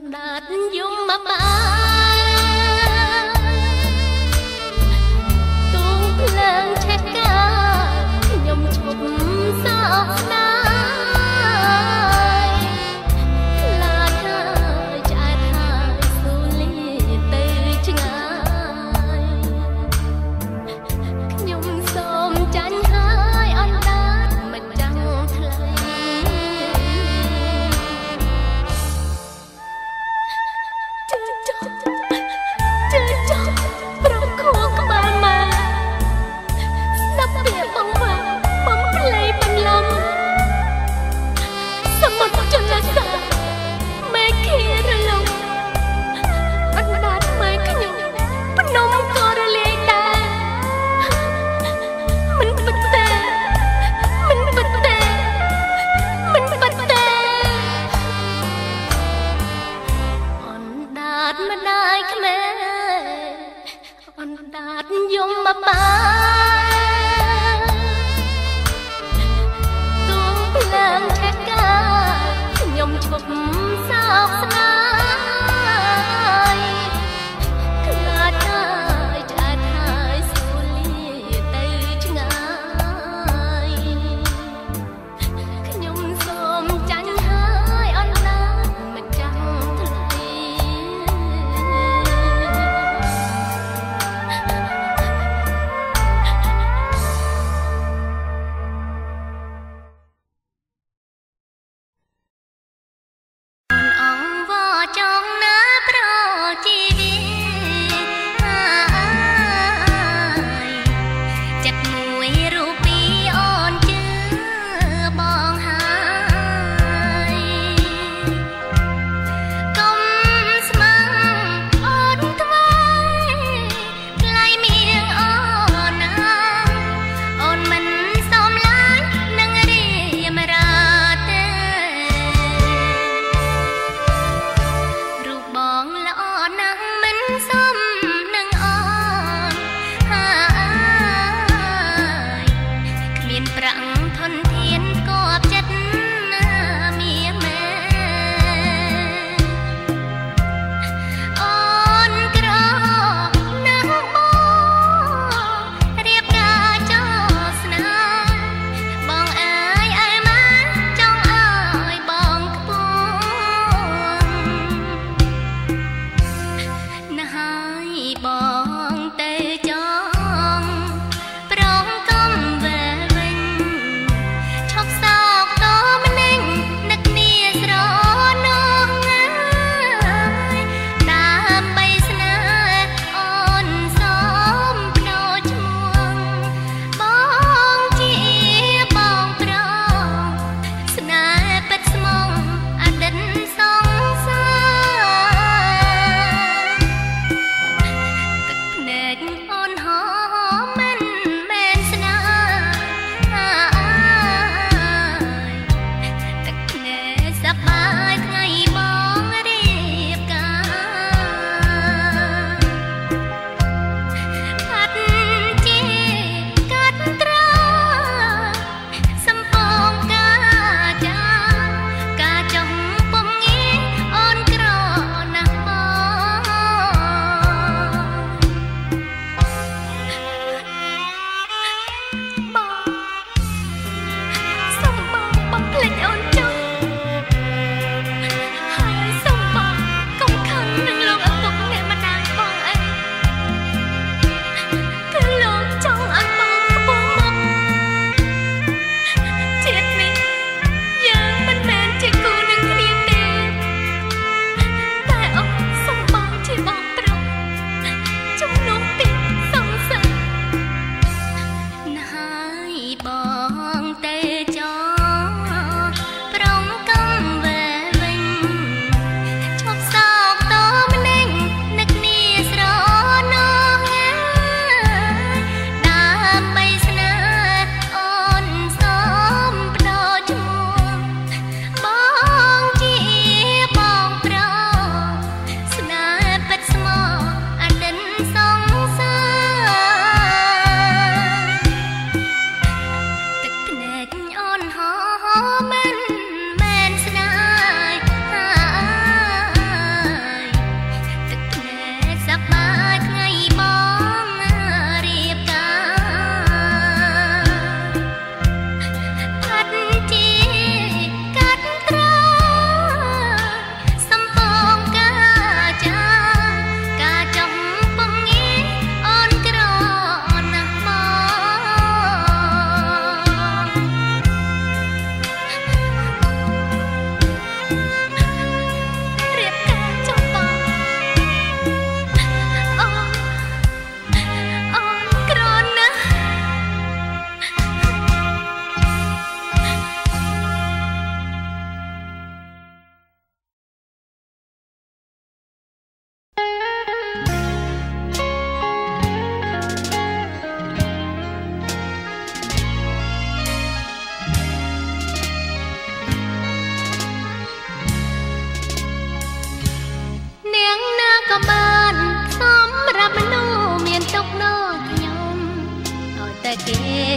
đạt dung mà ba tung lên chết ca nhom chụp sao na là thơ trái thai su ly từ chừng nhom xôm chanh hai on đát mà trăng thay đạt dung mà ba tung lên chết ca nhom chụp sao sai là thai trả thai su ly tay chừng ai nhom xôm chanh hai on đát mà trăng thay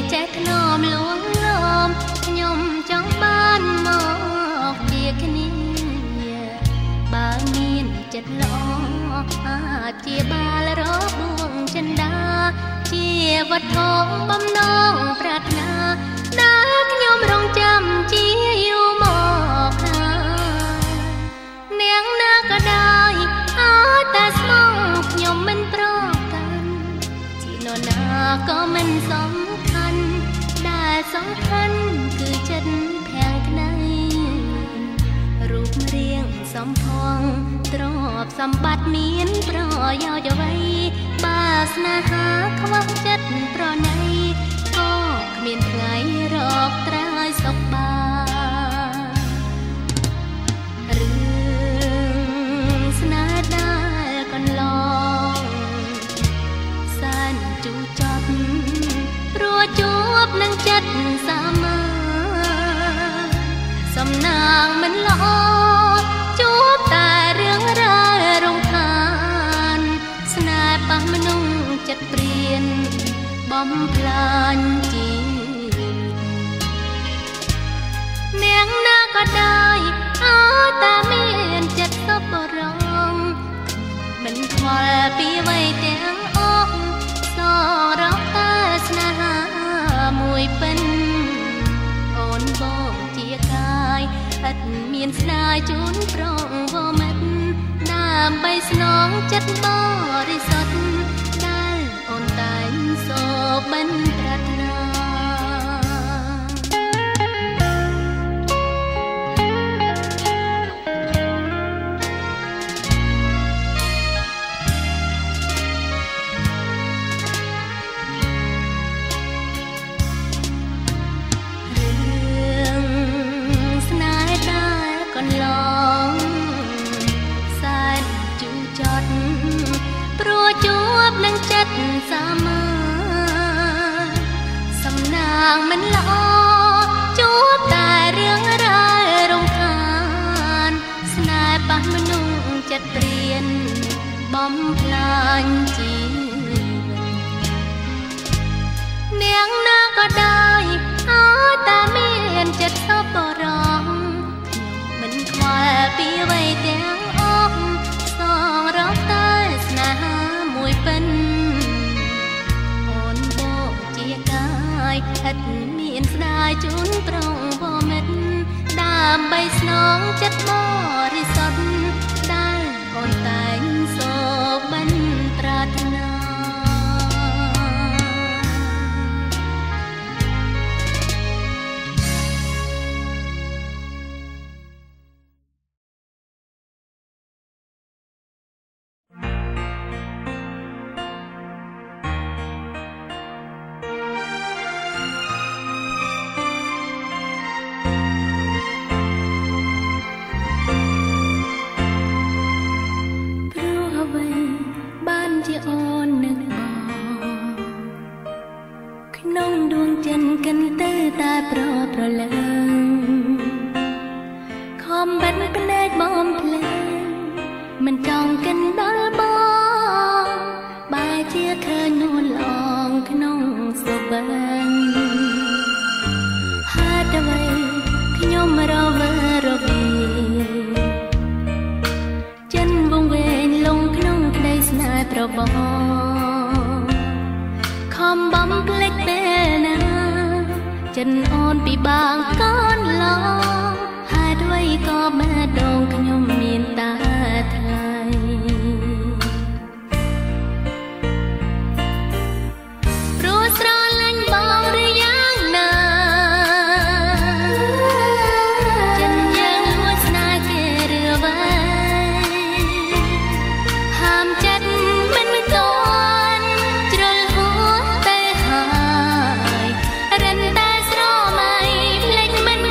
ចេះថ្នមលួងលោមខ្ញុំចង់បានមកជាគ្នាបើមានចិត្តល្អអាចជាបាល់របួងចិន្តាជាវត្ថុបំណងប្រាថ្នាដែលខ្ញុំរងចាំជាយូរមកហើយនាងណាក៏ដោយឲ្យតែស្មងខ្ញុំមិនប្រកាន់ជានរណាក៏មិនសំខាន់ដែលសំខាន់គឺចិត្តភាំងក្តីរូបរាងសំផងទ្រព្យសម្បត្តិមានប្រយោជន៍អ្វីបើស្នេហាខ្វះចិត្តប្រណីក៏គ្មានថ្ងៃរកត្រើយសុខបានរឿងស្នេហ៍ដែលកន្លងសែនជូរចត់ព្រោះជួបនឹងចិត្តសាមញ្ញសំណាងមិនល្អជួបតែរឿងរ៉ាវរំខានស្នេហ៍ប៉ះមនុស្សចិត្តព្រានបំផ្លាញជីវិតនាងណាក៏ដោយឲ្យតែមានចិត្តសប្បុរសមិនខ្វល់ពីអ្វីទាំងអស់សរកតែស្នេហាមួយពេញអូនបងជាកាយឥតមានស្នាជូនប្រងវមិតដើម្បីស្នងចិត្តបរិសុទ្ធដែលអូនតែងសូបិនប្រាថ្នាជួបនឹងចិត្តសាមញ្ញសំណាងមិនល្អជួបតែរឿងរ៉ាវរំខានស្នេហ៍ប៉ះមនុស្សចិត្តព្រានបំផ្លាញជីវិតនាងណាក៏ដោយឲ្យតែមានចិត្តសប្បុរសខ្ញុំមិនខ្វល់ពីអ្វីទាំងអស់សងរកតែស្នេហាមួយពេញអូនបងជាកាយឥតមានស្ដាយជូនប្រងវមិតដើម្បីស្នងចិត្តបរិសុទ្ធដែលអូនតែងសូបិនប្រាថ្នាមិនចង់កិនដល់បងបែរជាឃើញនួនឡងក្នុងសុបិនហេតុអ្វីខ្ញុំរវើរវាចិនវងវែងលងក្នុងក្តីស្នេហ៍ប្របងខំបំភ្លេចពេលណាចិនអូនពីបាងកូនឡងហេតុអ្វីក៏បែរដងខ្ញុំមានតាព្រោះស្រឡាញ់បងឬយ៉ាងណាចិនយើងលួចស្នេហ៍គេរឿវ៉ៃហាមចិត្តមិនទាន់ជ្រុលហួសទៅហើយរិនតែស្រមៃភ្លេចមិន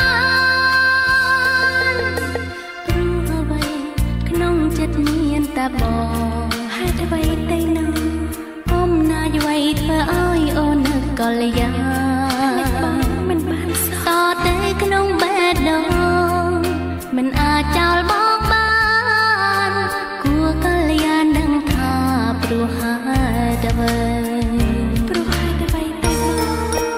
បានព្រោះអ្វីក្នុងចិត្តមានតែបងហេតុអ្វីទៅនោះអំណាចអ្វីធ្វើឲ្យអូននឹកកល្យាបងមិនបានសោះតែក្នុងបេះដូងមិនអាចចោលបងបានគួរកល្យានឹងថាព្រោះហេតុអ្វីទៅ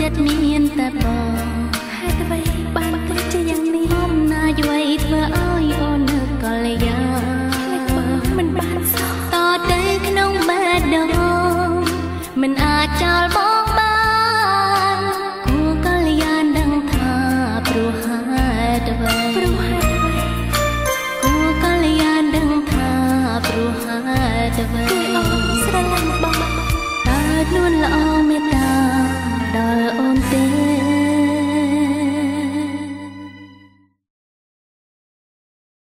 ចិត្តមានតែបងហេតុអ្វីបានទៅជាយ៉ាងនេះអំណាចអ្វីធ្វើឲ្យអូននឹកកលយាមិនបានសោះតទៅក្នុងបេះដូងមិនអាចចោលបង